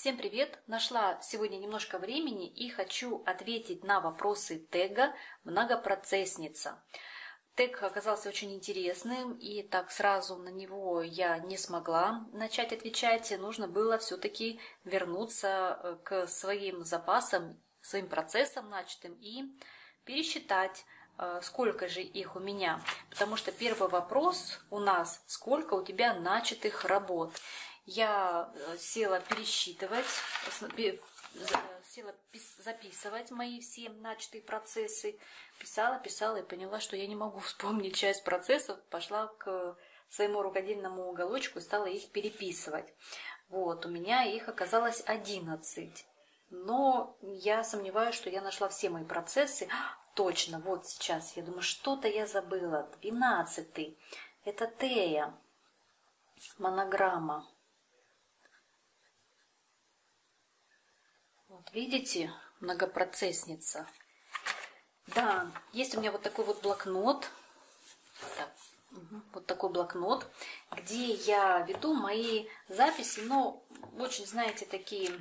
Всем привет! Нашла сегодня немножко времени и хочу ответить на вопросы тега «Многопроцессница». Тег оказался очень интересным, и так сразу на него я не смогла начать отвечать. Нужно было все-таки вернуться к своим запасам, своим процессам начатым и пересчитать, сколько же их у меня. Потому что первый вопрос у нас: сколько у тебя начатых работ? Я села пересчитывать, села записывать мои все начатые процессы, писала и поняла, что я не могу вспомнить часть процессов, пошла к своему рукодельному уголочку и стала их переписывать. Вот, у меня их оказалось 11, но я сомневаюсь, что я нашла все мои процессы. Точно, вот сейчас, я думаю, что-то я забыла. 12-й, это Тея, монограмма. Вот видите, многопроцессница. Да, есть у меня вот такой вот блокнот. Так, вот такой блокнот, где я веду мои записи, но очень, знаете, такие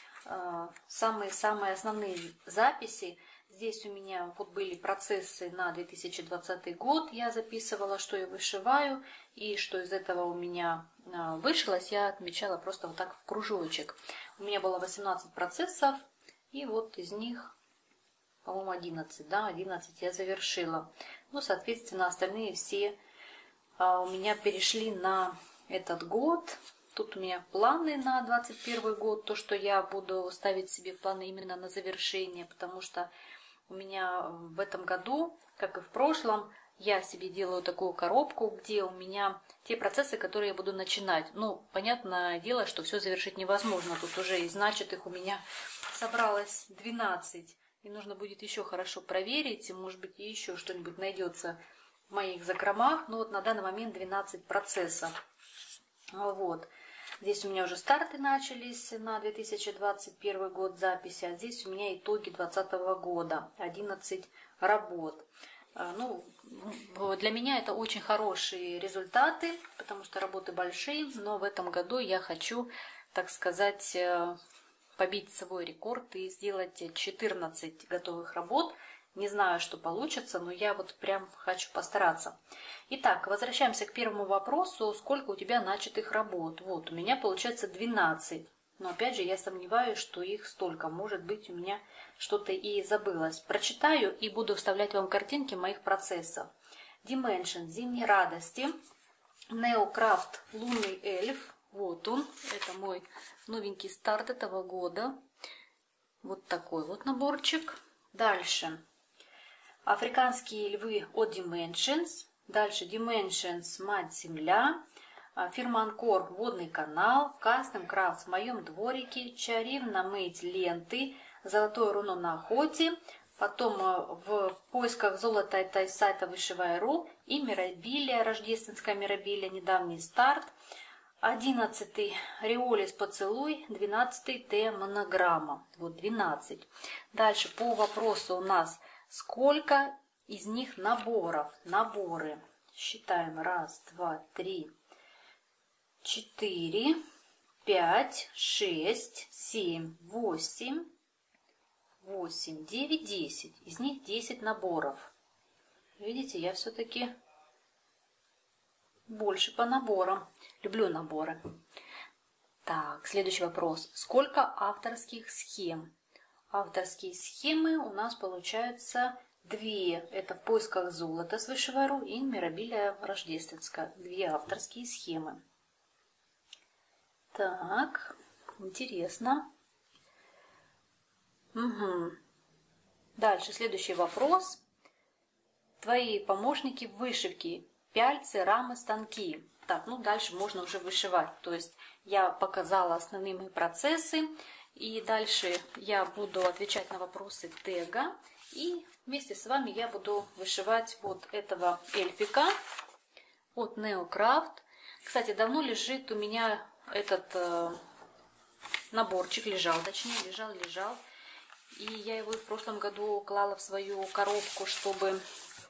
самые основные записи. Здесь у меня вот были процессы на 2020 год. Я записывала, что я вышиваю, и что из этого у меня вышилось, я отмечала просто вот так в кружочек. У меня было 18 процессов, и вот из них, по-моему, 11, да, 11 я завершила. Ну, соответственно, остальные все у меня перешли на этот год. Тут у меня планы на 2021 год, то, что я буду ставить себе планы именно на завершение, потому что у меня в этом году, как и в прошлом, я себе делаю такую коробку, где у меня те процессы, которые я буду начинать. Ну, понятное дело, что все завершить невозможно. Тут уже из начатых у меня собралось 12. И нужно будет еще хорошо проверить, и, может быть, еще что-нибудь найдется в моих закромах. Но вот на данный момент 12 процессов. Вот. Здесь у меня уже старты начались на 2021 год записи, а здесь у меня итоги 2020 года, 11 работ. Ну, для меня это очень хорошие результаты, потому что работы большие, но в этом году я хочу, так сказать, побить свой рекорд и сделать 14 готовых работ. Не знаю, что получится, но я вот прям хочу постараться. Итак, возвращаемся к первому вопросу. Сколько у тебя начатых работ? Вот, у меня получается 12. Но опять же, я сомневаюсь, что их столько. Может быть, у меня что-то и забылось. Прочитаю и буду вставлять вам картинки моих процессов. Dimension, зимней радости. Neocraft, лунный эльф. Вот он. Это мой новенький старт этого года. Вот такой вот наборчик. Дальше. Африканские львы от Dimensions. Дальше Dimensions, Мать-Земля. Фирма Анкор, Водный канал. Custom Crafts, в моем дворике. Чарівна мить ленты. Золотое руно на охоте. Потом в поисках золота это из сайта Вышивай.ру. И Мирабилия, рождественская Мирабилия, недавний старт. 11-й Риолис поцелуй, 12-й Тея монограмма. Вот 12. Дальше по вопросу у нас: сколько из них наборов? Наборы. Считаем. 1, 2, 3, 4, 5, 6, 7, 8, 8, 9, 10. Из них 10 наборов. Видите, я все-таки больше по наборам. Люблю наборы. Так, следующий вопрос. Сколько авторских схем? Авторские схемы у нас получается 2. Это в поисках золота с Вышивай.ру и Мирабилия рождественская. 2 авторские схемы. Так, интересно. Угу. Дальше, следующий вопрос. Твои помощники в вышивке. Пяльцы, рамы, станки. Так, ну дальше можно уже вышивать. То есть я показала основные мои процессы. И дальше я буду отвечать на вопросы тега. И вместе с вами я буду вышивать вот этого эльфика от Neocraft. Кстати, давно лежит у меня этот наборчик. Лежал. И я его в прошлом году клала в свою коробку, чтобы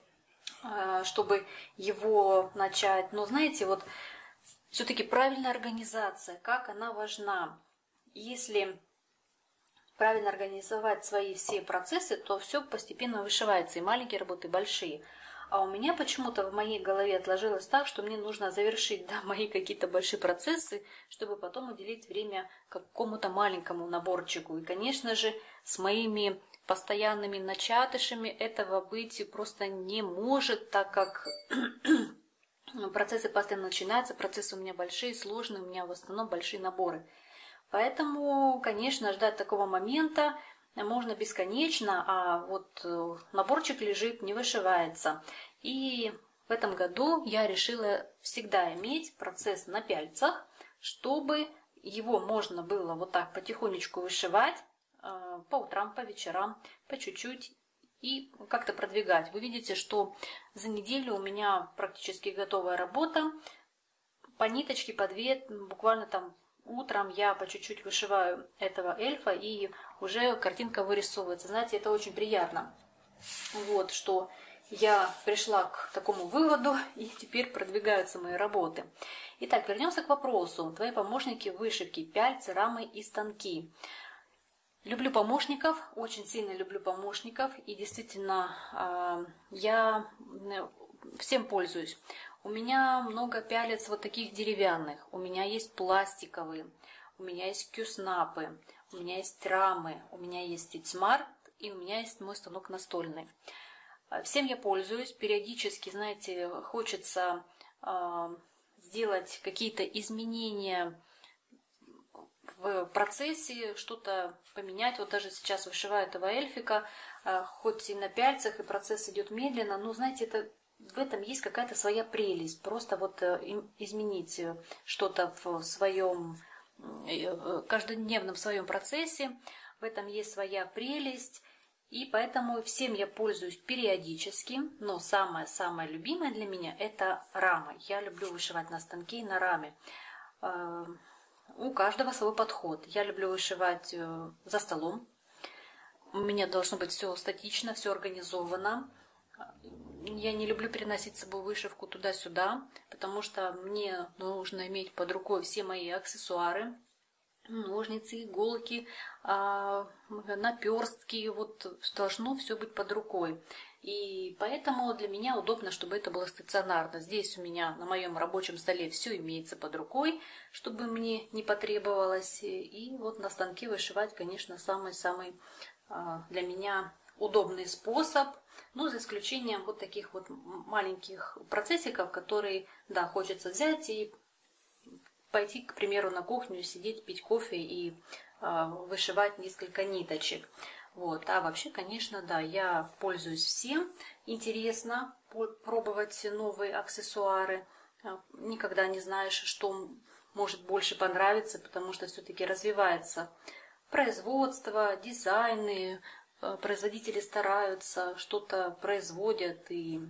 его начать. Но знаете, вот все-таки правильная организация, как она важна. если правильно организовать свои все процессы, то все постепенно вышивается, и маленькие работы, и большие. А у меня почему-то в моей голове отложилось так, что мне нужно завершить, да, мои какие-то большие процессы, чтобы потом уделить время какому-то маленькому наборчику. И, конечно же, с моими постоянными начатышами этого быть просто не может, так как процессы постоянно начинаются, процессы у меня большие, сложные, у меня в основном большие наборы. Поэтому, конечно, ждать такого момента можно бесконечно, а вот наборчик лежит, не вышивается. И в этом году я решила всегда иметь процесс на пяльцах, чтобы его можно было вот так потихонечку вышивать по утрам, по вечерам, по чуть-чуть и как-то продвигать. Вы видите, что за неделю у меня практически готовая работа. По ниточке, по две, буквально там утром я по чуть-чуть вышиваю этого эльфа, и уже картинка вырисовывается. Знаете, это очень приятно. Вот, что я пришла к такому выводу, и теперь продвигаются мои работы. Итак, вернемся к вопросу. Твои помощники в вышивке: пяльцы, рамы и станки. Люблю помощников, очень сильно люблю помощников, и действительно я всем пользуюсь. У меня много пялец вот таких деревянных, у меня есть пластиковые, у меня есть кюснапы, у меня есть рамы, у меня есть Итсмарт, и у меня есть мой станок настольный. Всем я пользуюсь, периодически, знаете, хочется сделать какие-то изменения в процессе, что-то поменять. Вот даже сейчас вышиваю этого эльфика, хоть и на пяльцах, и процесс идет медленно, но, знаете, в этом есть какая-то своя прелесть. Просто вот изменить что-то в своем каждодневном своем процессе, в этом есть своя прелесть. И поэтому всем я пользуюсь периодически, но самое-самое любимое для меня – это рама. Я люблю вышивать на станке и на раме. У каждого свой подход. Я люблю вышивать за столом. У меня должно быть все статично, все организовано. Я не люблю переносить с собой вышивку туда-сюда, потому что мне нужно иметь под рукой все мои аксессуары. Ножницы, иголки, наперстки, вот должно все быть под рукой. И поэтому для меня удобно, чтобы это было стационарно. Здесь у меня на моем рабочем столе все имеется под рукой, чтобы мне не потребовалось. И вот на станке вышивать, конечно, самый-самый для меня удобный способ. Ну, за исключением вот таких вот маленьких процессиков, которые, да, хочется взять и пойти, к примеру, на кухню, сидеть, пить кофе и вышивать несколько ниточек. Вот. А вообще, конечно, да, я пользуюсь всем. Интересно пробовать новые аксессуары. Никогда не знаешь, что может больше понравиться, потому что все-таки развивается производство, дизайны, производители стараются, что-то производят. И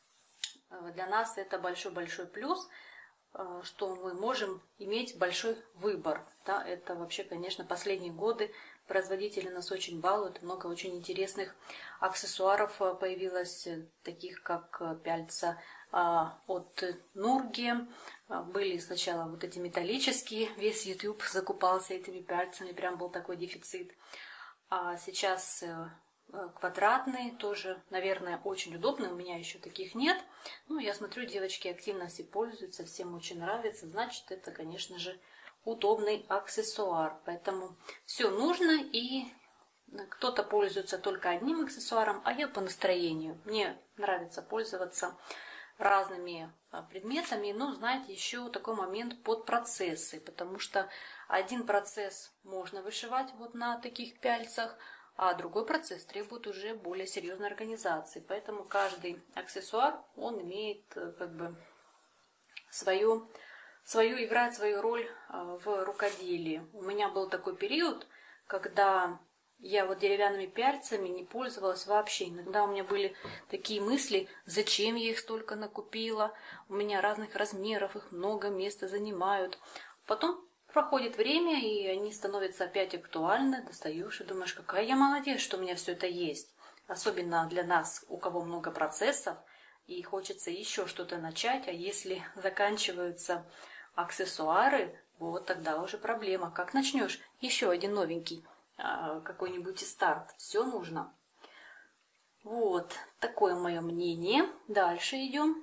для нас это большой-большой плюс, что мы можем иметь большой выбор. Да, это вообще, конечно, последние годы производители нас очень балуют. Много очень интересных аксессуаров появилось, таких как пяльца от Нурги. Были сначала вот эти металлические, весь YouTube закупался этими пяльцами, прям был такой дефицит. А сейчас квадратные, тоже, наверное, очень удобные. У меня еще таких нет. Ну, я смотрю, девочки активно все пользуются, всем очень нравится. Значит, это, конечно же, удобный аксессуар. Поэтому все нужно, и кто-то пользуется только одним аксессуаром, а я по настроению. Мне нравится пользоваться разными предметами. Но, знаете, еще такой момент под процессы, потому что один процесс можно вышивать вот на таких пяльцах, а другой процесс требует уже более серьезной организации. Поэтому каждый аксессуар, он имеет как бы играет свою роль в рукоделии. У меня был такой период, когда я вот деревянными пяльцами не пользовалась вообще. Иногда у меня были такие мысли, зачем я их столько накупила. У меня разных размеров, их много, места занимают. Потом проходит время, и они становятся опять актуальны, достаешь и думаешь, какая я молодец, что у меня все это есть. Особенно для нас, у кого много процессов, и хочется еще что-то начать, а если заканчиваются аксессуары, вот тогда уже проблема. Как начнешь еще один новенький какой-нибудь старт. Все нужно. Вот такое мое мнение. Дальше идем.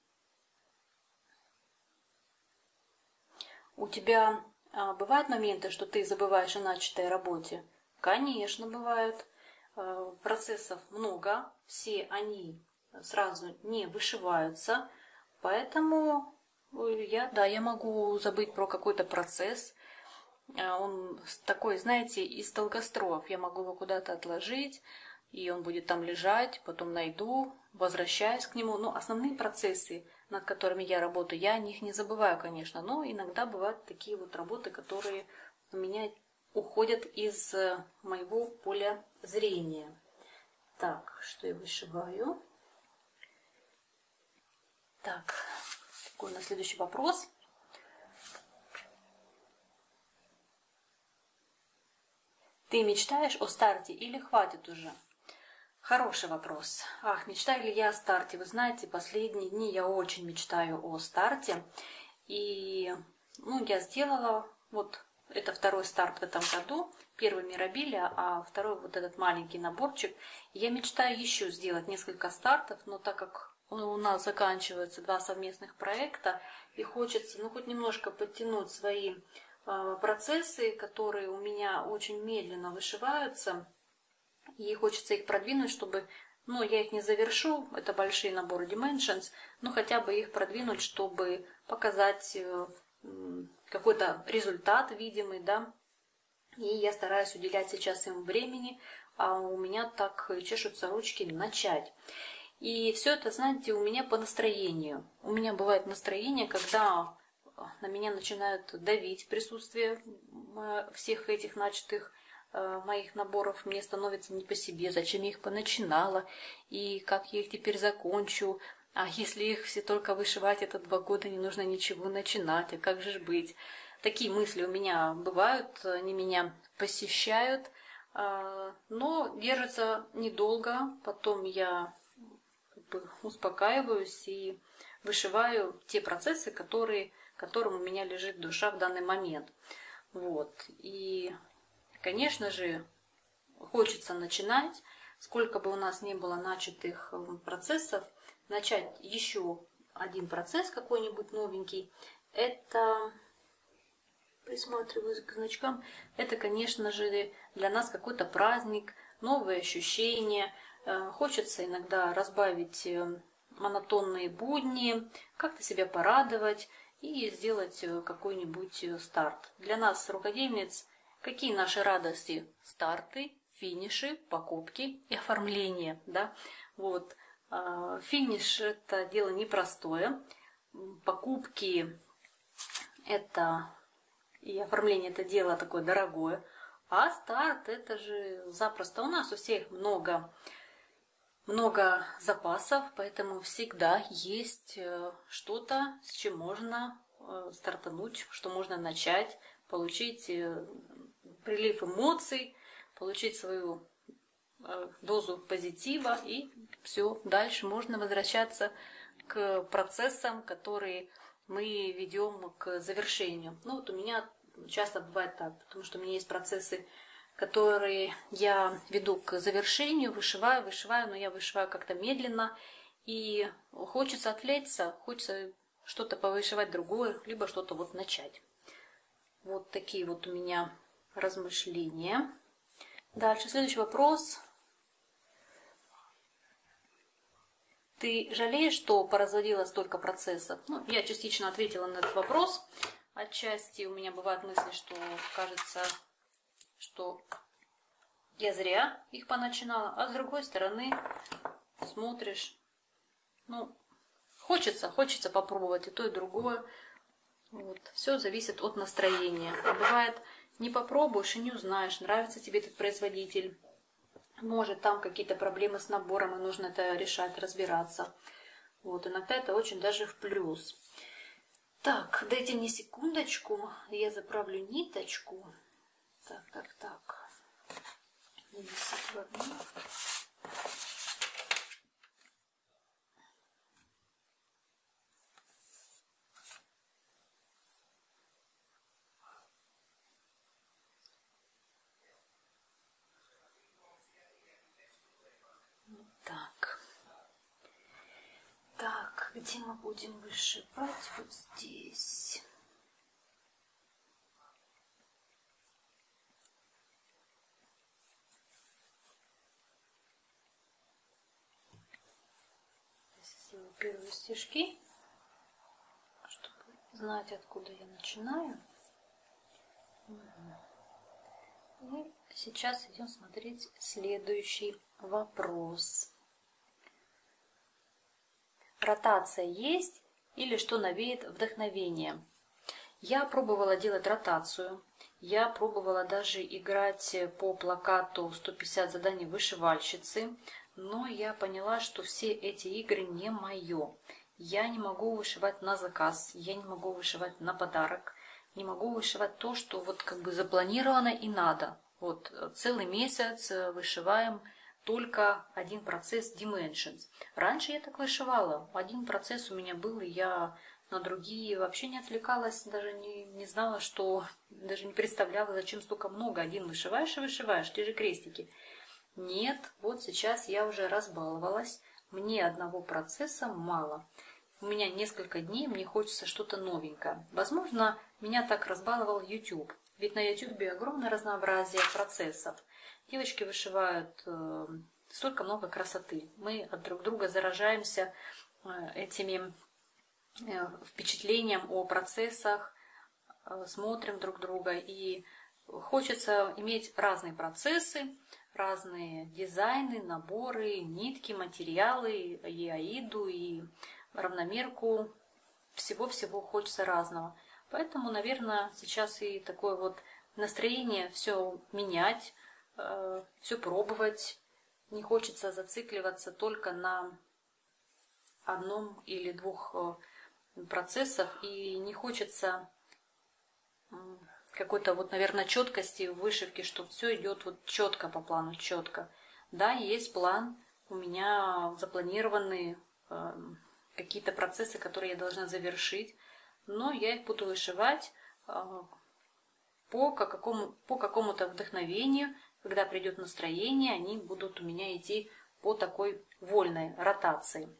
У тебя бывают моменты, что ты забываешь о начатой работе? Конечно, бывают. Процессов много, все они сразу не вышиваются, поэтому я могу забыть про какой-то процесс. Он такой, знаете, из долгостроев. Я могу его куда-то отложить, и он будет там лежать, потом найду, возвращаюсь к нему. Но основные процессы, над которыми я работаю, я о них не забываю, конечно, но иногда бывают такие вот работы, которые у меня уходят из моего поля зрения. Так, что я вышиваю? Так, какой у нас следующий вопрос? Ты мечтаешь о старте или хватит уже? Хороший вопрос. Ах, мечтаю ли я о старте? Вы знаете, последние дни я очень мечтаю о старте. И я сделала, вот это второй старт в этом году. Первый Мирабиля, а второй вот этот маленький наборчик. Я мечтаю еще сделать несколько стартов, но так как у нас заканчиваются 2 совместных проекта, и хочется, хоть немножко подтянуть свои процессы, которые у меня очень медленно вышиваются, и хочется их продвинуть, чтобы, я их не завершу, это большие наборы Dimensions, но хотя бы их продвинуть, чтобы показать какой-то результат видимый, да. И я стараюсь уделять сейчас им времени, а у меня так чешутся ручки начать. И все это, знаете, у меня по настроению. У меня бывает настроение, когда на меня начинают давить присутствие всех этих начатых моих наборов. Мне становится не по себе, зачем я их поначинала, и как я их теперь закончу. А если их все только вышивать, это 2 года, не нужно ничего начинать, а как же ж быть? Такие мысли у меня бывают, они меня посещают, но держатся недолго, потом я успокаиваюсь и вышиваю те процессы, которым у меня лежит душа в данный момент. Вот. И, конечно же, хочется начинать, сколько бы у нас ни было начатых процессов, начать еще один процесс какой-нибудь новенький. Это, присматриваюсь к значкам, это, конечно же, для нас какой-то праздник, новые ощущения. Хочется иногда разбавить монотонные будни, как-то себя порадовать и сделать какой-нибудь старт. Для нас, рукодельниц, какие наши радости? Старты, финиши, покупки и оформление. Да? Вот. Финиш – это дело непростое. Покупки это и оформление – это дело такое дорогое. А старт – это же запросто. У нас у всех много запасов, поэтому всегда есть что-то, с чем можно стартануть, что можно начать, получить прилив эмоций, получить свою дозу позитива, и все, дальше можно возвращаться к процессам, которые мы ведем к завершению. Вот у меня часто бывает так, потому что у меня есть процессы, которые я веду к завершению, вышиваю, но я вышиваю как-то медленно, и хочется отвлечься, хочется что-то повышивать другое, либо что-то вот начать. Вот такие вот у меня размышления. Дальше, следующий вопрос. Ты жалеешь, что поразводила столько процессов? Я частично ответила на этот вопрос. Отчасти у меня бывают мысли, что кажется, что я зря их поначинала, а с другой стороны смотришь, хочется попробовать и то, и другое. Вот. Все зависит от настроения. А бывает, не попробуешь и не узнаешь, нравится тебе этот производитель. Может, там какие-то проблемы с набором, и нужно это решать, разбираться. Вот, иногда это очень даже в плюс. Так, дайте мне секундочку, я заправлю ниточку. Так. где мы будем вышивать? Вот здесь. Сделаю первые стежки, чтобы знать, откуда я начинаю. И сейчас идем смотреть следующий вопрос. Ротация есть или что навеет вдохновение? Я пробовала делать ротацию. Я пробовала даже играть по плакату 150 заданий вышивальщицы. Но я поняла, что все эти игры не мое. Я не могу вышивать на заказ, я не могу вышивать на подарок, не могу вышивать то, что вот как бы запланировано и надо. Вот целый месяц вышиваем только один процесс Dimensions. Раньше я так вышивала. Один процесс у меня был, и я на другие вообще не отвлекалась, даже не знала, что, даже не представляла, зачем столько много. Один вышиваешь и вышиваешь, те же крестики. Нет, вот сейчас я уже разбаловалась, мне одного процесса мало. У меня несколько дней, мне хочется что-то новенькое. Возможно, меня так разбаловал YouTube. Ведь на YouTube огромное разнообразие процессов. Девочки вышивают столько много красоты. Мы от друг друга заражаемся этими впечатлением о процессах, смотрим друг друга. И хочется иметь разные процессы, разные дизайны, наборы, нитки, материалы, и аиду, и равномерку. Всего-всего хочется разного. Поэтому, наверное, сейчас и такое вот настроение все менять, все пробовать. Не хочется зацикливаться только на одном или двух процессах. И не хочется какой-то вот, наверное, четкости в вышивке, что все идет вот четко по плану, четко. Да, есть план, у меня запланированы какие-то процессы, которые я должна завершить, но я их буду вышивать по какому-то вдохновению. Когда придет настроение, они будут у меня идти по такой вольной ротации.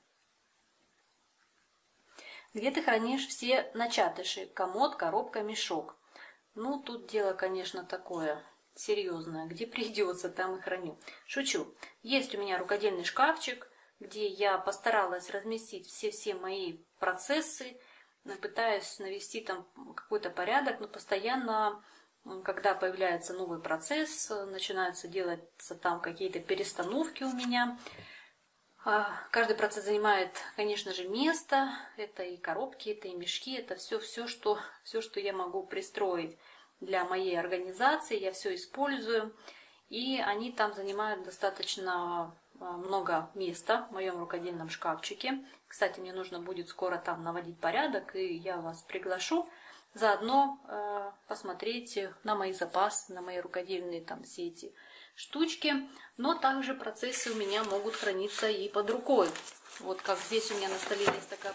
Где ты хранишь все начатыши? Комод, коробка, мешок. Ну, тут дело, конечно, такое серьезное. Где придется, там и храню. Шучу. Есть у меня рукодельный шкафчик, где я постаралась разместить все мои процессы. Пытаюсь навести там какой-то порядок, но постоянно, когда появляется новый процесс, начинаются делаться там какие-то перестановки у меня. Каждый процесс занимает, конечно же, место. Это и коробки, это и мешки, это все, что я могу пристроить для моей организации. Я все использую. И они там занимают достаточно много места в моем рукодельном шкафчике. Кстати, мне нужно будет скоро там наводить порядок, и я вас приглашу заодно посмотреть на мои запасы, на мои рукодельные там все эти штучки. Но также процессы у меня могут храниться и под рукой. Вот как здесь у меня на столе есть такая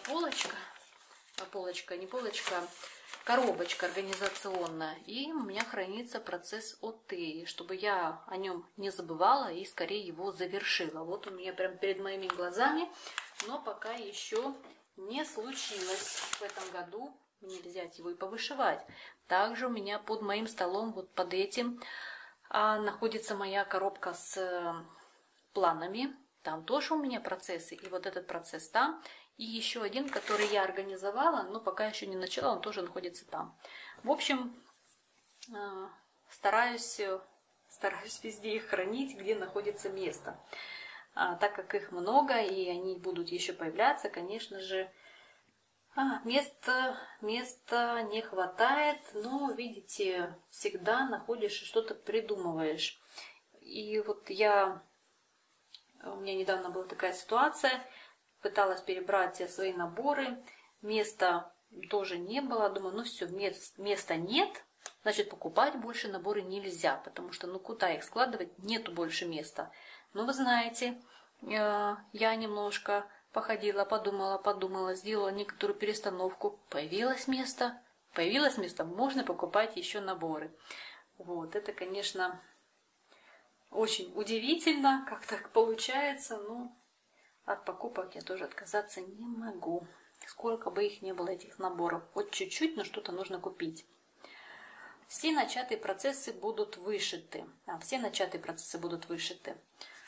коробочка организационная. И у меня хранится процесс от Теи, чтобы я о нем не забывала и скорее его завершила. Вот у меня прям перед моими глазами, но пока еще не случилось в этом году мне взять его и повышивать. Также у меня под моим столом, вот под этим, находится моя коробка с планами. Там тоже у меня процессы. И вот этот процесс там. И еще один, который я организовала, но пока еще не начала, он тоже находится там. В общем, стараюсь везде их хранить, где находится место. Так как их много, и они будут еще появляться, конечно же, места не хватает, но, видите, всегда находишь и что-то придумываешь. И вот у меня недавно была такая ситуация, пыталась перебрать свои наборы, места тоже не было, думаю, ну все, места нет, значит покупать больше наборы нельзя, потому что ну куда их складывать, нету больше места. Но вы знаете, я немножко походила, подумала, сделала некоторую перестановку. Появилось место, можно покупать еще наборы. Вот, это, конечно, очень удивительно, как так получается, но от покупок я тоже отказаться не могу. сколько бы их ни было, этих наборов. Вот чуть-чуть, но что-то нужно купить. Все начатые процессы будут вышиты. Все начатые процессы будут вышиты.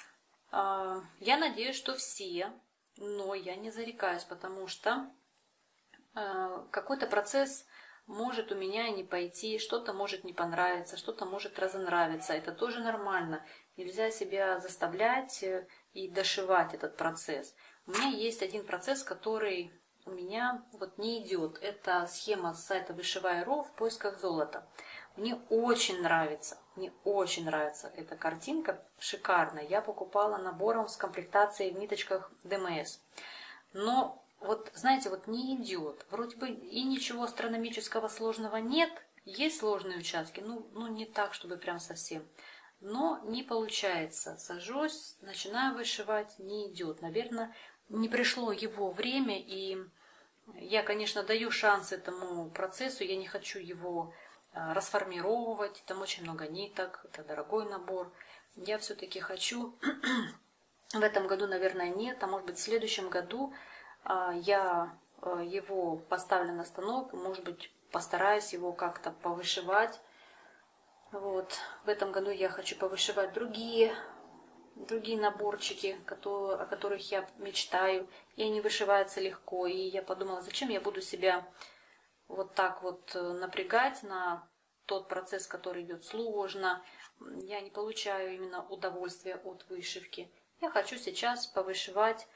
Я надеюсь, что все, но я не зарекаюсь, потому что какой-то процесс может у меня не пойти, что-то может не понравиться, что-то может разонравиться. Это тоже нормально. Нельзя себя заставлять и дошивать этот процесс. У меня есть один процесс, который у меня вот не идет. Это схема с сайта Вышивай.ру в поисках золота. Мне очень нравится эта картинка, шикарная. Я покупала набором с комплектацией в ниточках ДМС. Но вот, знаете, вот не идет. Вроде бы и ничего астрономического сложного нет. Есть сложные участки, ну не так, чтобы прям совсем. Но не получается. Сажусь, начинаю вышивать, не идет. Наверное, не пришло его время, и я, конечно, даю шанс этому процессу, я не хочу его расформировать, там очень много ниток, это дорогой набор. Я все-таки хочу, в этом году, наверное, нет, а может быть в следующем году я его поставлю на станок, может быть, постараюсь его как-то повышивать. Вот. В этом году я хочу повышивать другие наборчики, о которых я мечтаю, и они вышиваются легко. И я подумала, зачем я буду себя вот так вот напрягать на тот процесс, который идет сложно. Я не получаю именно удовольствия от вышивки. Я хочу сейчас повышивать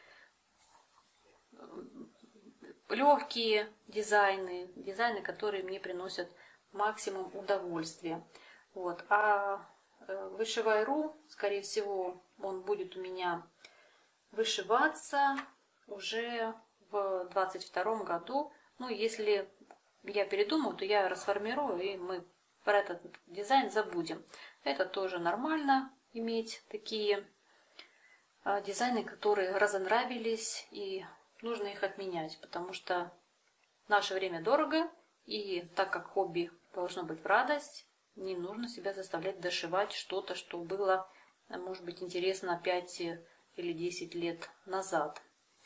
легкие дизайны, которые мне приносят максимум удовольствия. Вот. А Вышивай.ру, скорее всего, он будет у меня вышиваться уже в 2022 году. Ну, если я передумаю, то я расформирую, и мы про этот дизайн забудем. Это тоже нормально, иметь такие дизайны, которые разонравились, и нужно их отменять, потому что наше время дорого, и так как хобби должно быть в радость, не нужно себя заставлять дошивать что-то, что было, может быть, интересно 5 или 10 лет назад.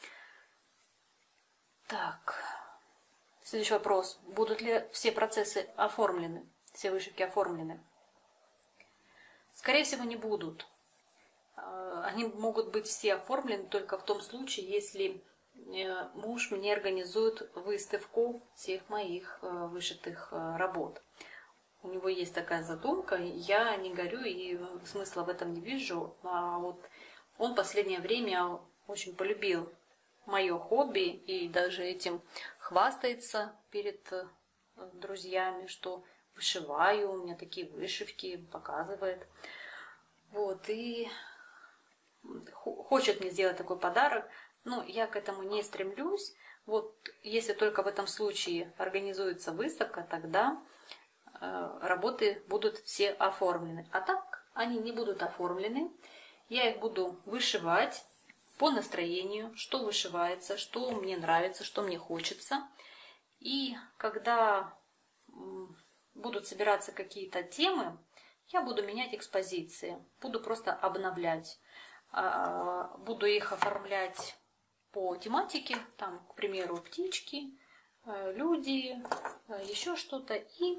Так, следующий вопрос. Будут ли все процессы оформлены, все вышивки оформлены? Скорее всего, не будут. Они могут быть все оформлены только в том случае, если муж мне организует выставку всех моих вышитых работ. У него есть такая задумка, я не горю и смысла в этом не вижу. А вот он в последнее время очень полюбил мое хобби и даже этим хвастается перед друзьями, что вышиваю, у меня такие вышивки, показывает. Вот, и хочет мне сделать такой подарок, но я к этому не стремлюсь. Вот если только в этом случае организуется выставка, тогда работы будут все оформлены. А так они не будут оформлены. Я их буду вышивать по настроению, что вышивается, что мне нравится, что мне хочется. И когда будут собираться какие-то темы, я буду менять экспозиции, буду просто обновлять. Буду их оформлять по тематике, там, к примеру, птички, люди, еще что-то, и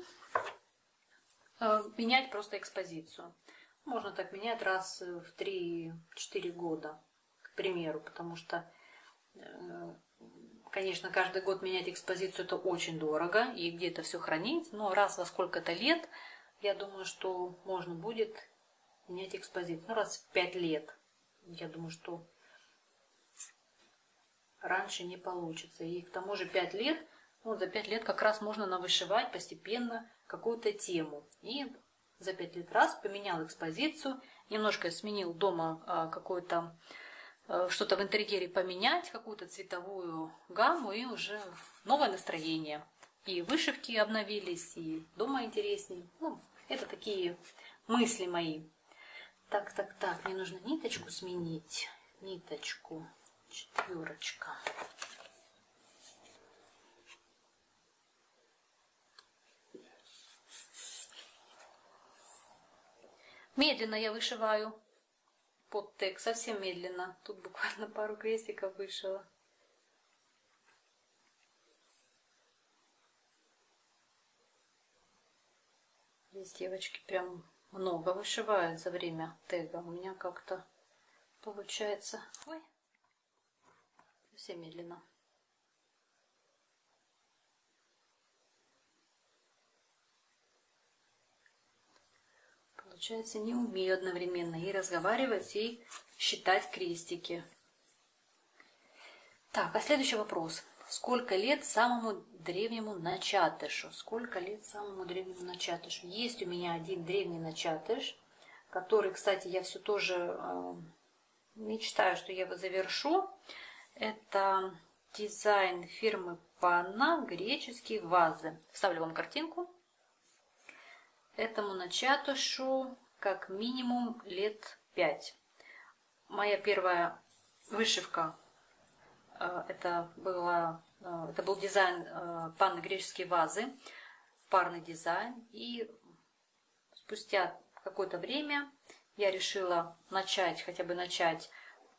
менять просто экспозицию. Можно так менять раз в 3-4 года, к примеру, потому что, конечно, каждый год менять экспозицию это очень дорого, и где-то все хранить, но раз во сколько-то лет, я думаю, что можно будет менять экспозицию. Ну, раз в 5 лет. Я думаю, что раньше не получится. И к тому же 5 лет, ну, за 5 лет как раз можно навышивать постепенно какую-то тему. И за 5 лет раз поменял экспозицию, немножко сменил дома какое-то что-то в интерьере поменять, какую-то цветовую гамму, и уже новое настроение. И вышивки обновились, и дома интереснее. Ну, это такие мысли мои. Так, мне нужно ниточку сменить. Ниточку. 4. Медленно я вышиваю подтекст, совсем медленно. Тут буквально пару крестиков вышила. Здесь девочки прям много вышивают за время тега. У меня как-то получается... Ой, совсем медленно. Получается, не умею одновременно и разговаривать, и считать крестики. Так, а следующий вопрос. Сколько лет самому древнему начатышу? Сколько лет самому древнему начатышу? Есть у меня один древний начатыш, который, кстати, я все тоже мечтаю, что я его завершу. Это дизайн фирмы Панна, греческие вазы. Вставлю вам картинку. Этому начатышу как минимум лет 5. Моя первая вышивка это был дизайн Панны, греческие вазы, парный дизайн. И спустя какое-то время я решила хотя бы начать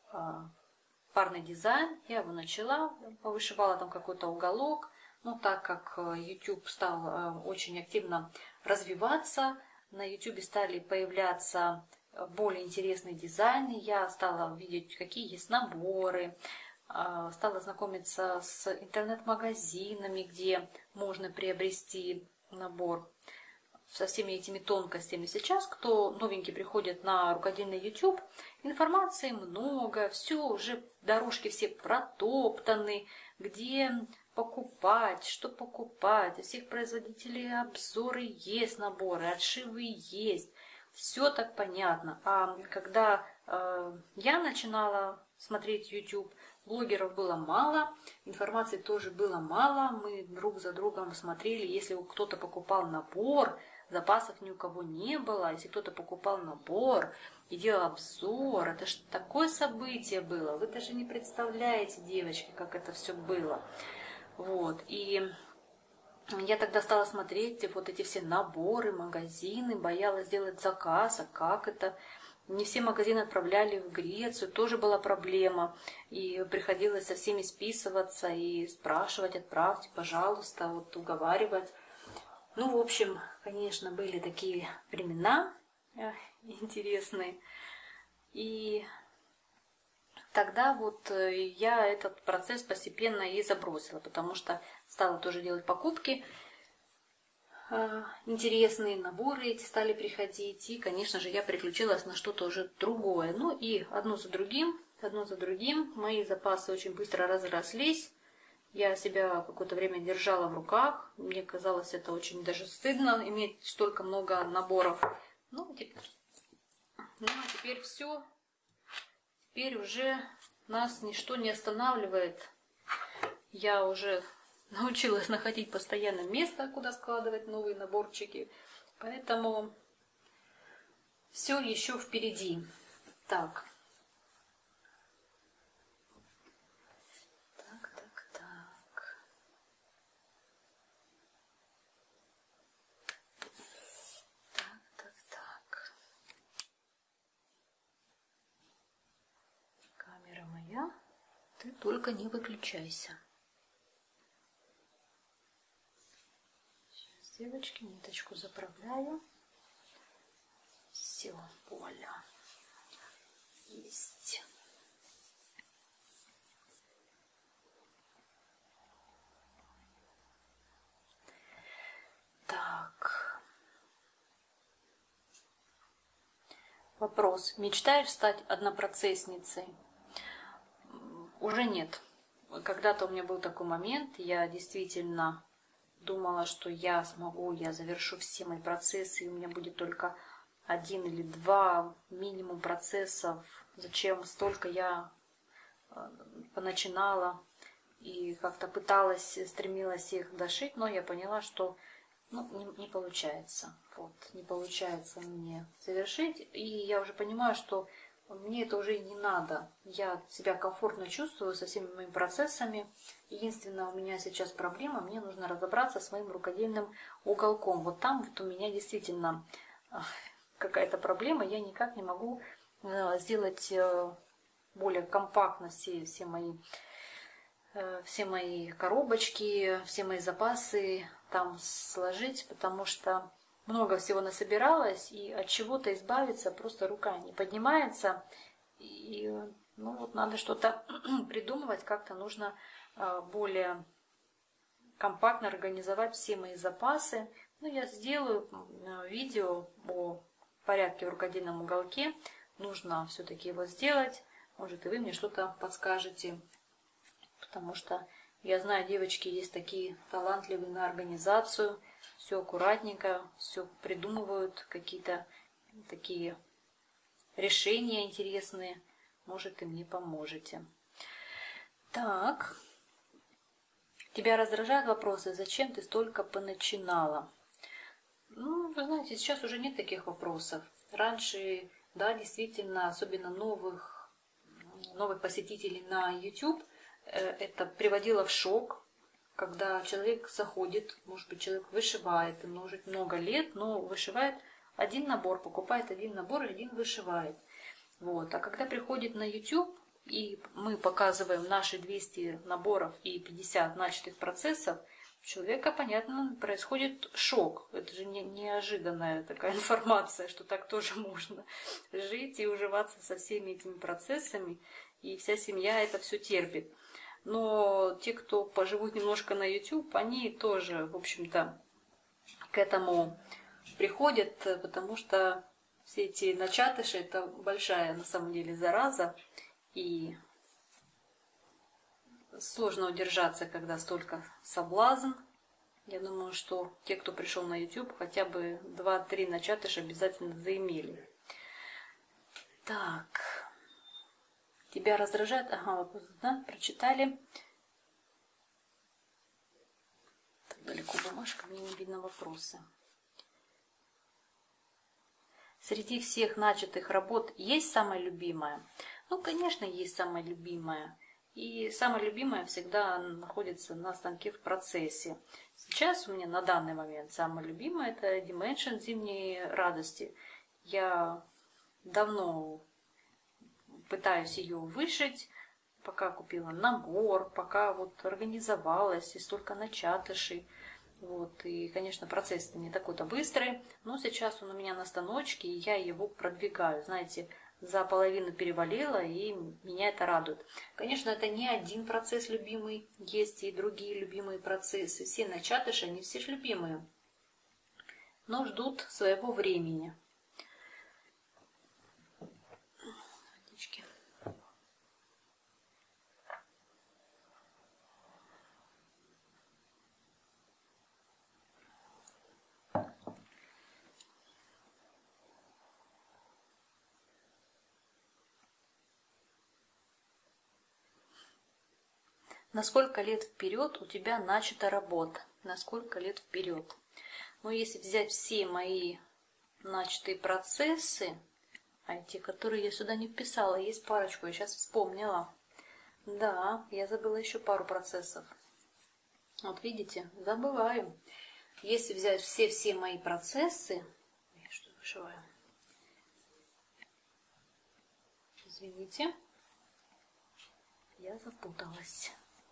парный дизайн. Я его начала, повышивала там какой-то уголок. Но так как YouTube стал очень активно развиваться, на YouTube стали появляться более интересные дизайны, я стала видеть, какие есть наборы, стала знакомиться с интернет-магазинами, где можно приобрести набор со всеми этими тонкостями. Сейчас, кто новенький приходит на рукодельный YouTube, информации много, все уже, дорожки все протоптаны, где покупать, что покупать. У всех производителей обзоры есть, наборы, отшивы есть. Все так понятно. А когда я начинала смотреть YouTube, блогеров было мало, информации тоже было мало. Мы друг за другом смотрели, если кто-то покупал набор, запасов ни у кого не было. Если кто-то покупал набор и делал обзор, это же такое событие было. Вы даже не представляете, девочки, как это все было. Вот. И я тогда стала смотреть вот эти все наборы, магазины, боялась сделать заказ, а как это? Не все магазины отправляли в Грецию, тоже была проблема. И приходилось со всеми списываться и спрашивать, отправьте, пожалуйста, вот уговаривать. Ну, в общем, конечно, были такие времена интересные. И тогда вот я этот процесс постепенно и забросила, потому что стала тоже делать покупки. Интересные наборы эти стали приходить. И, конечно же, я переключилась на что-то уже другое. Ну и одно за другим, мои запасы очень быстро разрослись. Я себя какое-то время держала в руках. Мне казалось, это очень даже стыдно, иметь столько много наборов. Ну, а теперь все. Теперь уже нас ничто не останавливает. Я уже научилась находить постоянно место, куда складывать новые наборчики. Поэтому все еще впереди. Так. Камера моя, ты только не выключайся. Девочки, ниточку заправляю. Все, вуаля. Есть. Так. Вопрос. Мечтаешь стать однопроцессницей? Уже нет. Когда-то у меня был такой момент, я действительно думала, что я смогу, я завершу все мои процессы, и у меня будет только 1 или 2 минимум процессов. Зачем столько я поначинала и как-то пыталась, стремилась их дошить, но я поняла, что не получается. Вот, не получается мне завершить, и я уже понимаю, что мне это уже и не надо. Я себя комфортно чувствую со всеми моими процессами. Единственное, у меня сейчас проблема, мне нужно разобраться с моим рукодельным уголком. Вот там вот у меня действительно какая-то проблема, я никак не могу сделать более компактно все мои коробочки, все мои запасы там сложить, потому что много всего насобиралось, и от чего-то избавиться просто рука не поднимается. И ну, вот надо что-то придумывать, как-то нужно более компактно организовать все мои запасы. Ну, я сделаю видео о порядке в рукодельном уголке. Нужно все-таки его сделать. Может, и вы мне что-то подскажете. Потому что я знаю, девочки есть такие талантливые на организацию. Все аккуратненько, все придумывают, какие-то такие решения интересные. Может, и мне поможете. Так. Тебя раздражают вопросы, зачем ты столько поначинала? Ну, вы знаете, сейчас уже нет таких вопросов. Раньше, да, действительно, особенно новых посетителей на YouTube, это приводило в шок, когда человек заходит, может быть, человек вышивает, ему уже много лет, но вышивает один набор, покупает один набор и один вышивает. Вот. А когда приходит на YouTube, и мы показываем наши 200 наборов и 50 начатых процессов, у человека, понятно, происходит шок. Это же неожиданная такая информация, что так тоже можно жить и уживаться со всеми этими процессами, и вся семья это все терпит. Но те, кто поживут немножко на YouTube, они тоже, в общем-то, к этому приходят, потому что все эти начатыши – это большая, на самом деле, зараза, и сложно удержаться, когда столько соблазн. Я думаю, что те, кто пришел на YouTube, хотя бы 2-3 начатыша обязательно заимели. Так. Тебя раздражает? Ага, вопрос, да, прочитали. Так далеко бумажка, мне не видно вопросы. Среди всех начатых работ есть самая любимая? Ну, конечно, есть самая любимая. И самая любимая всегда находится на станке в процессе. Сейчас у меня на данный момент самая любимая это Dimension «Зимние радости». Я давно пытаюсь ее вышить, пока купила набор, пока вот организовалась, и столько начатышей. Вот, и, конечно, процесс не такой-то быстрый, но сейчас он у меня на станочке, и я его продвигаю. Знаете, за половину перевалила, и меня это радует. Конечно, это не один процесс любимый, есть и другие любимые процессы. Все начатыши, они все же любимые, но ждут своего времени. На сколько лет вперед у тебя начата работа? На сколько лет вперед? Ну, если взять все мои начатые процессы, а те, которые я сюда не вписала, есть парочку, я сейчас вспомнила. Да, я забыла еще пару процессов. Вот видите, забываю. Если взять все мои процессы, я что вышиваю? Извините, я запуталась.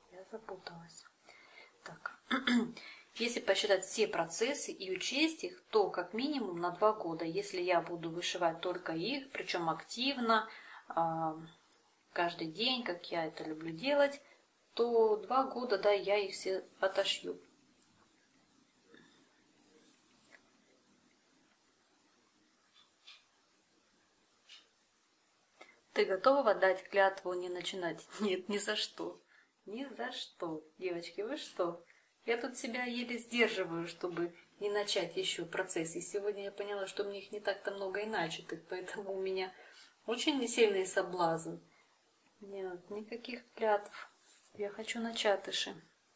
Так, если посчитать все процессы и учесть их, то как минимум на 2 года. Если я буду вышивать только их, причем активно, каждый день, как я это люблю делать, то 2 года, да, я их все отошью. Ты готова дать клятву не начинать? Нет, ни за что. Ни за что. Девочки, вы что? Я тут себя еле сдерживаю, чтобы не начать еще процесс. И сегодня я поняла, что мне их не так-то много и начатых, поэтому у меня очень сильный соблазн. Нет, никаких клятв. Я хочу начатыши.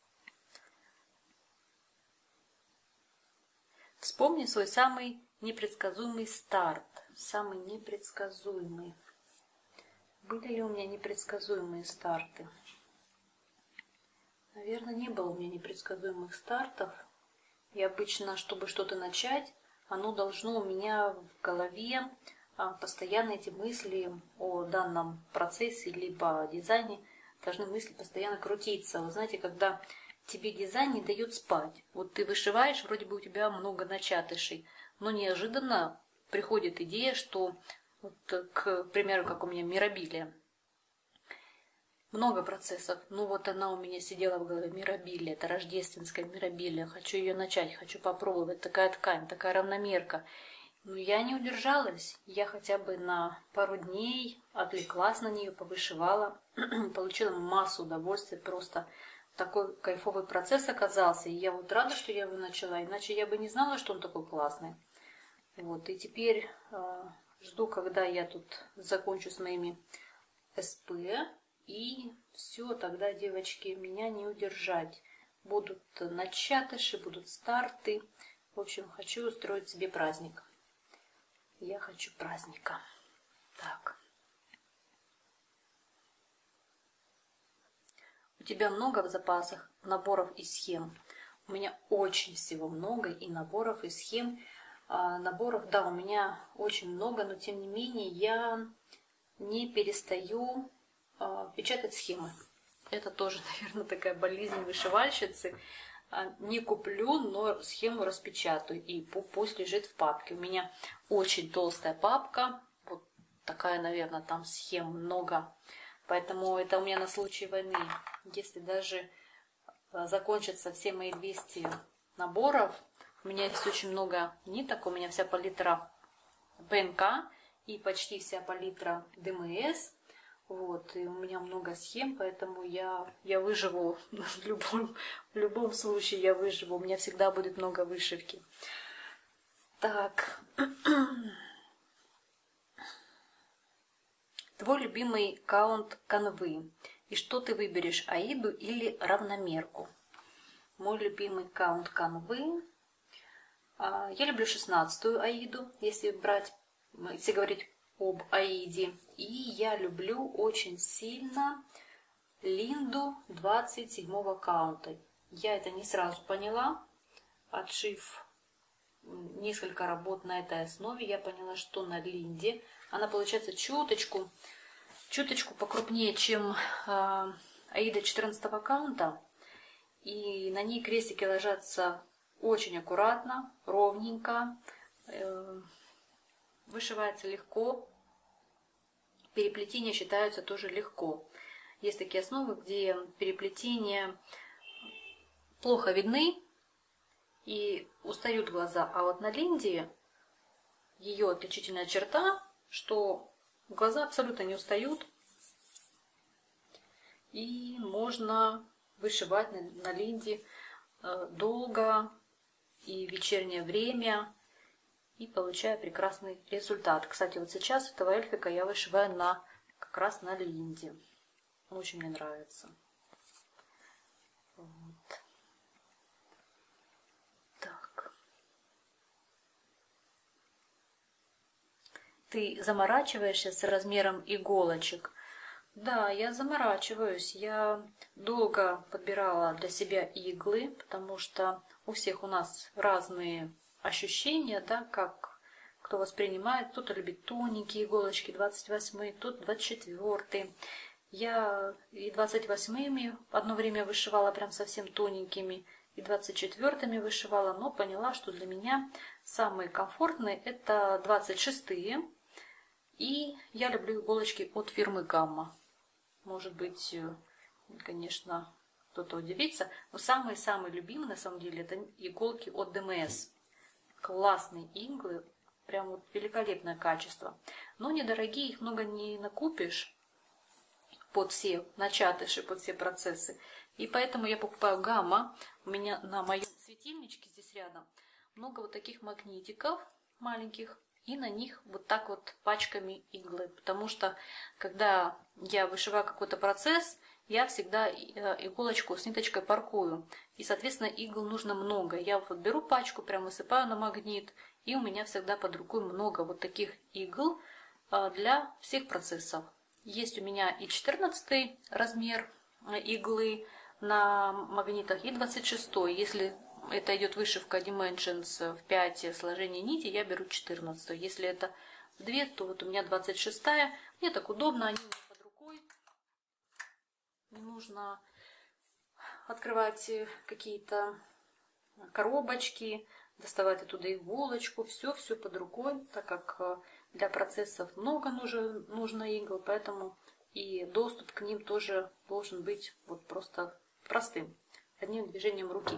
Вспомни свой самый непредсказуемый старт. Самый непредсказуемый. Были ли у меня непредсказуемые старты? Наверное, не было у меня непредсказуемых стартов. И обычно, чтобы что-то начать, оно должно у меня в голове постоянно эти мысли о данном процессе либо дизайне должны мысли постоянно крутиться. Вы знаете, когда тебе дизайн не дает спать. Вот ты вышиваешь, вроде бы у тебя много начатышей, но неожиданно приходит идея, что, вот, к примеру, как у меня мирабилия, много процессов. Ну вот она у меня сидела в голове, мирабилия, это рождественская мирабилия, хочу ее начать, хочу попробовать, такая ткань, такая равномерка. Но я не удержалась, я хотя бы на пару дней отвлеклась на нее, повышивала, получила массу удовольствия, просто такой кайфовый процесс оказался, и я вот рада, что я его начала, иначе я бы не знала, что он такой классный. Вот, и теперь жду, когда я тут закончу с моими СП, и все, тогда, девочки, меня не удержать. Будут начатыши, будут старты. В общем, хочу устроить себе праздник. Я хочу праздника. Так. У тебя много в запасах наборов и схем? У меня очень всего много и наборов, и схем. Наборов, да, у меня очень много, но тем не менее я не перестаю печатать схемы. Это тоже, наверное, такая болезнь вышивальщицы. Не куплю, но схему распечатаю, и пусть лежит в папке. У меня очень толстая папка, вот такая, наверное, там схем много. Поэтому это у меня на случай войны. Если даже закончатся все мои 200 наборов, у меня есть очень много ниток, у меня вся палитра ПНК и почти вся палитра ДМС. Вот, и у меня много схем, поэтому я выживу в любом случае, я выживу. У меня всегда будет много вышивки. Так. Твой любимый каунт канвы. И что ты выберешь, аиду или равномерку? Мой любимый каунт канвы. Я люблю 16-ю аиду, если говорить об аиде. И я люблю очень сильно Линду 27-го каунта. Я это не сразу поняла. Отшив несколько работ на этой основе, я поняла, что на Линде она получается чуточку покрупнее, чем аида 14-го каунта. И на ней крестики ложатся очень аккуратно, ровненько. Вышивается легко. Переплетения считаются тоже легко. Есть такие основы, где переплетения плохо видны и устают глаза. А вот на Линде ее отличительная черта, что глаза абсолютно не устают. И можно вышивать на Линде долго и в вечернее время, и получаю прекрасный результат. Кстати, вот сейчас этого эльфика я вышиваю как раз на Линде. Очень мне нравится. Вот. Так. Ты заморачиваешься с размером иголочек? Да, я заморачиваюсь. Я долго подбирала для себя иглы, потому что у всех у нас разные ощущения, да, как кто воспринимает. Кто-то любит тоненькие иголочки, 28-й, тут 24-й. Я и 28-ми одно время вышивала прям совсем тоненькими, и 24-ми вышивала, но поняла, что для меня самые комфортные это 26-е. И я люблю иголочки от фирмы Гамма. Может быть, конечно, кто-то удивится, но самые-самые любимые на самом деле это иголки от ДМС. Классные иглы, прям вот великолепное качество. Но недорогие, их много не накупишь под все начатыши, под все процессы. И поэтому я покупаю Гамма. У меня на моем светильничке здесь рядом много вот таких магнитиков маленьких. И на них вот так вот пачками иглы. Потому что, когда я вышиваю какой-то процесс, я всегда иголочку с ниточкой паркую. И, соответственно, игл нужно много. Я вот беру пачку, прям высыпаю на магнит. И у меня всегда под рукой много вот таких игл для всех процессов. Есть у меня и 14 размер иглы на магнитах, и 26. Если это идет вышивка Dimensions в 5 сложений нити, я беру 14. Если это в 2, то вот у меня 26. Мне так удобно, они у меня под рукой. Не нужно открывать какие-то коробочки, доставать оттуда иголочку, все под рукой, так как для процессов много нужно игл, поэтому и доступ к ним тоже должен быть вот просто простым, одним движением руки.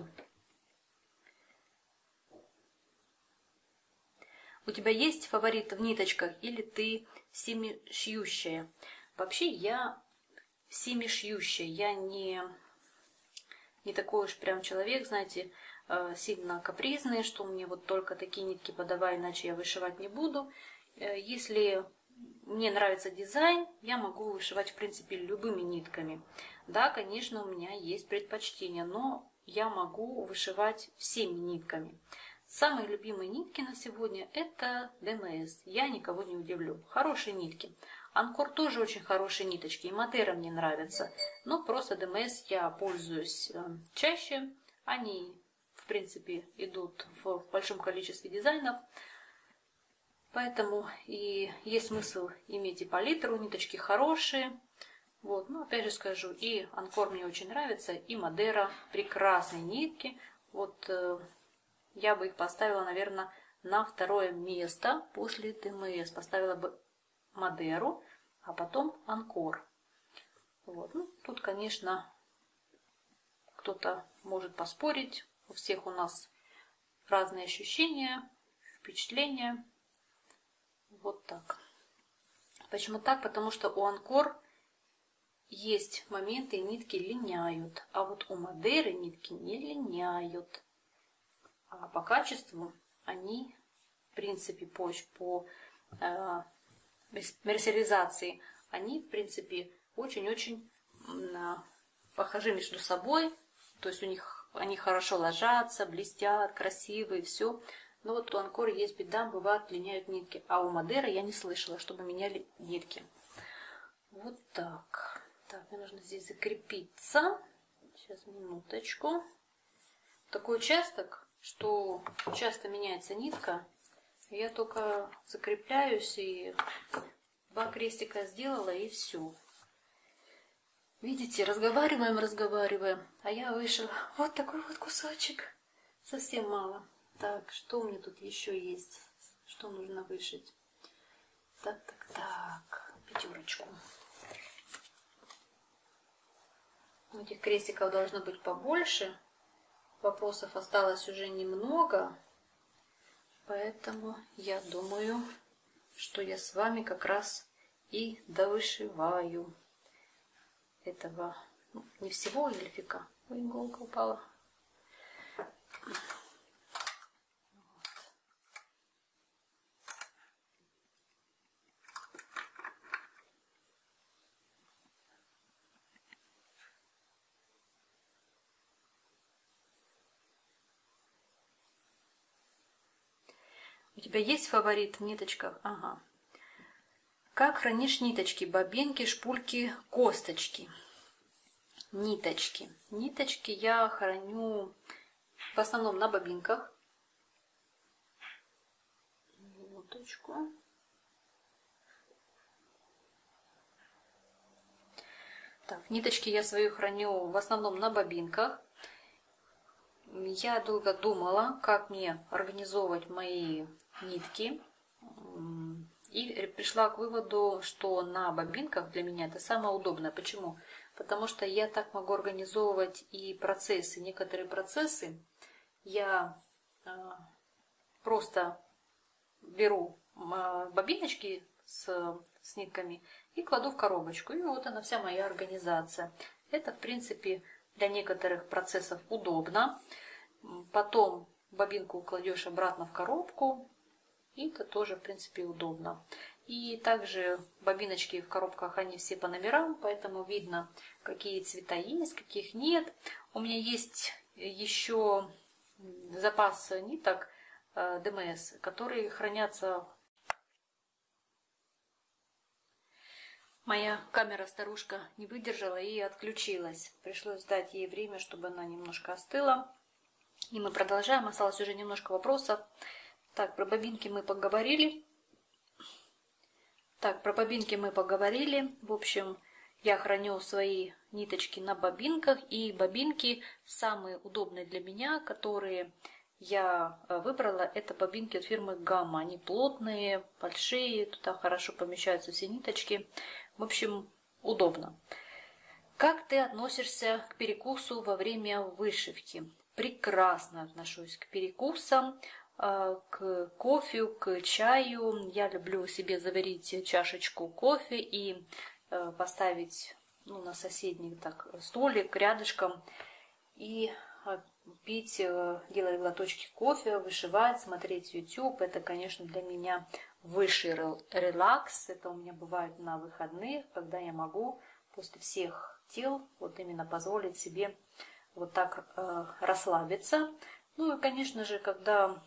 У тебя есть фаворит в ниточках или ты семишьющая? Вообще я семишьющая, я не такой уж прям человек, знаете, сильно капризный, что мне вот только такие нитки подавай, иначе я вышивать не буду. Если мне нравится дизайн, я могу вышивать, в принципе, любыми нитками. Да, конечно, у меня есть предпочтение, но я могу вышивать всеми нитками. Самые любимые нитки на сегодня это ДМС. Я никого не удивлю. Хорошие нитки. Анкор тоже очень хорошие ниточки. И Модера мне нравятся. Но просто ДМС я пользуюсь чаще. Они, в принципе, идут в большом количестве дизайнов. Поэтому и есть смысл иметь и палитру. Ниточки хорошие. Вот. Ну, опять же скажу, и Анкор мне очень нравится, и Модера. Прекрасные нитки. Вот... Я бы их поставила, наверное, на второе место после ДМС. Поставила бы Модеру, а потом Анкор. Вот. Ну, тут, конечно, кто-то может поспорить. У всех у нас разные ощущения, впечатления. Вот так. Почему так? Потому что у Анкор есть моменты, нитки линяют. А вот у Модеры нитки не линяют. А по качеству они, в принципе, по мерсеризации, они, в принципе, очень-очень похожи между собой. То есть у них они хорошо ложатся, блестят, красивые, все. Но вот у Анкор есть беда, бывает, линяют нитки. А у Модера я не слышала, чтобы меняли нитки. Вот так. Так, мне нужно здесь закрепиться. Сейчас, минуточку. Такой участок, что часто меняется нитка, я только закрепляюсь и 2 крестика сделала и все. Видите, разговариваем, а я вышила вот такой вот кусочек, совсем мало. Так, что у меня тут еще есть, что нужно вышить? Так, 5. Этих крестиков должно быть побольше. Вопросов осталось уже немного, поэтому я думаю, что я с вами как раз и довышиваю этого, ну, не всего эльфика. Ой, иголка упала. У тебя есть фаворит в ниточках? Ага. Как хранишь ниточки, бобинки, шпульки, косточки? Ниточки. Ниточки я храню в основном на бобинках. Минуточку. Так, ниточки я свои храню в основном на бобинках. Я долго думала, как мне организовывать мои нитки. И пришла к выводу, что на бобинках для меня это самое удобное. Почему? Потому что я так могу организовывать и процессы. Некоторые процессы я просто беру бобиночки с нитками и кладу в коробочку. И вот она, вся моя организация. Это, в принципе, для некоторых процессов удобно. Потом бобинку кладешь обратно в коробку. И это тоже, в принципе, удобно. И также бобиночки в коробках, они все по номерам, поэтому видно, какие цвета есть, каких нет. У меня есть еще запас ниток ДМС, которые хранятся. Моя камера-старушка не выдержала и отключилась. Пришлось дать ей время, чтобы она немножко остыла. И мы продолжаем. Осталось уже немножко вопросов. Так, про бобинки мы поговорили. В общем, Я храню свои ниточки на бобинках, и бобинки самые удобные для меня, которые я выбрала, это бобинки от фирмы Gamma. Они плотные, большие, туда хорошо помещаются все ниточки. В общем, удобно. Как ты относишься к перекусу во время вышивки? Прекрасно отношусь к перекусам, к кофе, к чаю. Я люблю себе заварить чашечку кофе и поставить на соседний столик рядышком и пить, делать глоточки кофе, вышивать, смотреть YouTube. Это, конечно, для меня высший релакс. Это у меня бывает на выходных, когда я могу после всех дел вот именно позволить себе вот так расслабиться. Ну и, конечно же, когда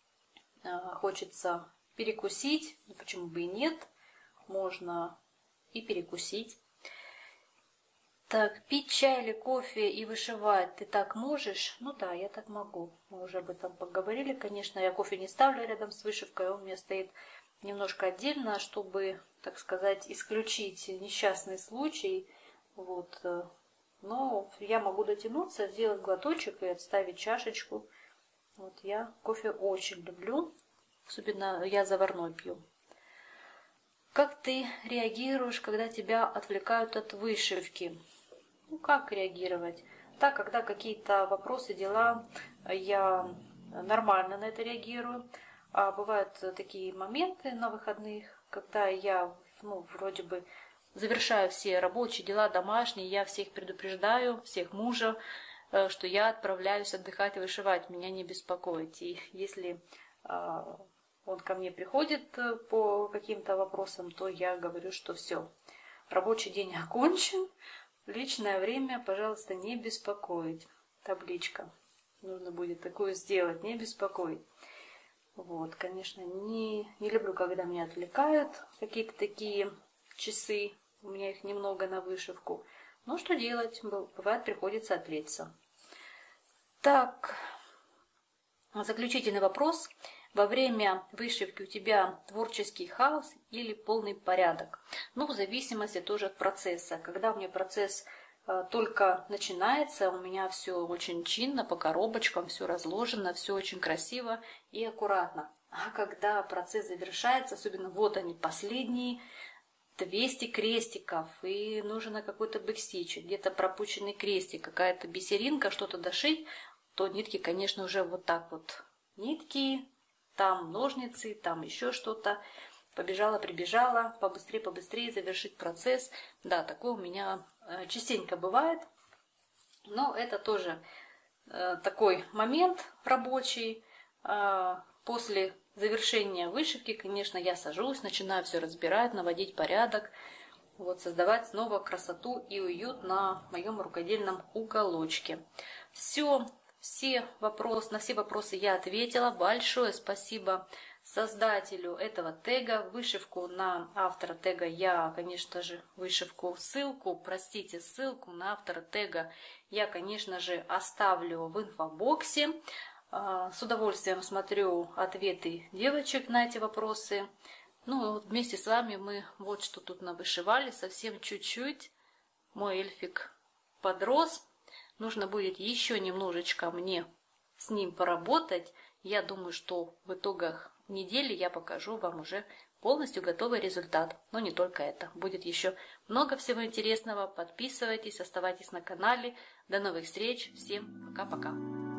хочется перекусить, почему бы и нет, можно и перекусить. Так, пить чай или кофе и вышивать ты так можешь? Ну да, я так могу. Мы уже об этом поговорили. Конечно, я кофе не ставлю рядом с вышивкой, он у меня стоит немножко отдельно, чтобы, так сказать, исключить несчастный случай. Вот. Но я могу дотянуться, сделать глоточек и отставить чашечку. Вот я кофе очень люблю, особенно я заварной пью. Как ты реагируешь, когда тебя отвлекают от вышивки? Ну, как реагировать? Так, когда какие-то вопросы, дела, я нормально на это реагирую. А бывают такие моменты на выходных, когда я, вроде бы завершаю все рабочие дела, домашние, я всех предупреждаю, всех мужа, что я отправляюсь отдыхать и вышивать, меня не беспокоить. И если он ко мне приходит по каким-то вопросам, то я говорю, что все, рабочий день окончен, личное время, пожалуйста, не беспокоить. Табличка. Нужно будет такое сделать, не беспокоить. Вот, конечно, не люблю, когда меня отвлекают какие-то такие часы. У меня их немного на вышивку. Но что делать? Бывает, приходится отвлечься. Так, заключительный вопрос. Во время вышивки у тебя творческий хаос или полный порядок? Ну, в зависимости тоже от процесса. Когда у меня процесс только начинается, у меня все очень чинно, по коробочкам, все разложено, все очень красиво и аккуратно. А когда процесс завершается, особенно вот они последние 200 крестиков, и нужен какой-то бэкстич, где-то пропущенный крестик, какая-то бисеринка, что-то дошить, то нитки, конечно, уже вот так вот. Нитки, там ножницы, там еще что-то. Побежала, прибежала, побыстрее завершить процесс. Да, такое у меня частенько бывает. Но это тоже такой момент рабочий. После завершения вышивки, конечно, я сажусь, начинаю все разбирать, наводить порядок. Вот, создавать снова красоту и уют на моем рукодельном уголочке. На все вопросы я ответила. Большое спасибо создателю этого тега. Вышивку на автора тега я, конечно же, ссылку на автора тега я, конечно же, оставлю в инфобоксе. С удовольствием смотрю ответы девочек на эти вопросы. Ну, вот вместе с вами мы вот что тут навышивали, совсем чуть-чуть. Мой эльфик подрос. Нужно будет еще немножечко мне с ним поработать. Я думаю, что в итогах недели я покажу вам уже полностью готовый результат. Но не только это. Будет еще много всего интересного. Подписывайтесь, оставайтесь на канале. До новых встреч. Всем пока-пока.